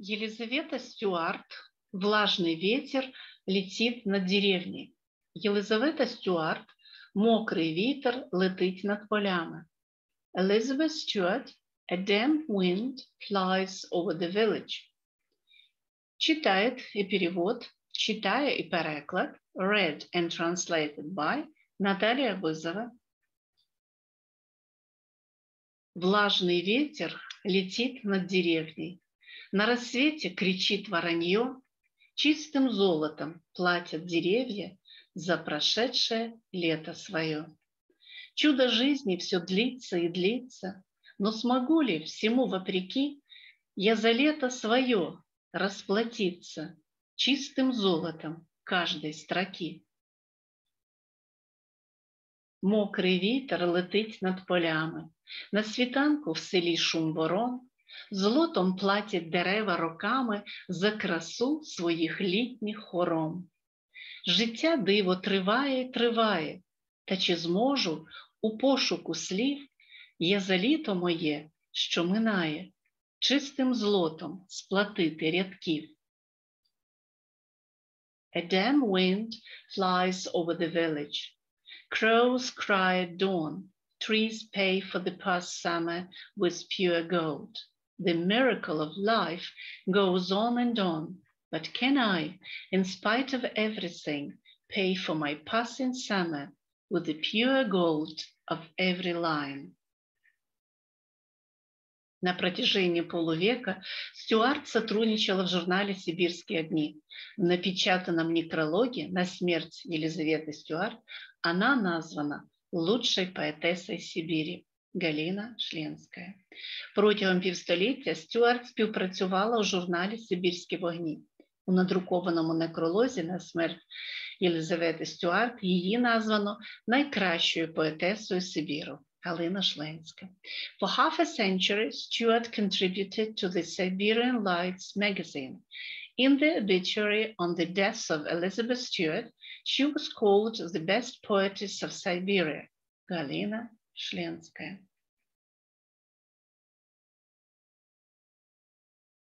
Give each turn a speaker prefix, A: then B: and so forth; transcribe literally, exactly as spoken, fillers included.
A: Елизавета Стюарт «Влажный ветер летить над деревней». Єлизавета Стюарт «Мокрий вітер летить над полями». Elizabeth Stuart «A damp wind flies over the village». Читает и перевод, читая и переклад, read and translated by Наталья Вызова. Влажный ветер летит над деревней. На рассвете кричит воронье, чистым золотом платят деревья за прошедшее лето свое. Чудо жизни все длится и длится, но смогу ли всему вопреки я за лето свое расплатиться чистым золотом каждой строки? Мокрий вітер летить над полями, на світанку в селі шум ворон, золотом платять дерева роками за красу своїх літніх хором. Життя диво триває й триває, та чи зможу у пошуку слів я за літо моє, що минає, чистим злотом сплатити рядків? A damp wind flies over the village. Crows cry at dawn. Trees pay for the past summer with pure gold. The miracle of life goes on and on. But can I, in spite of everything, pay for my passing summer with the pure gold of every line? На протяжении полувека Стюарт сотрудничала в журнале «Сибирские огни». В напечатанном некрологе на смерть Елизаветы Стюарт она названа лучшей поетесой Сибірі Галина Шленська. Протягом півстоліття Стюарт співпрацювала у журналі «Сибірські вогні». У надрукованому некролозі на смерть Єлизавети Стюарт її названо найкращою поетесою Сибіру Галина Шленська. For half a century, Stuart contributed to the Siberian Lights magazine. In the obituary on the death of Elizabeth Stuart, she was called the best poetess of Siberia, Галина Шленська.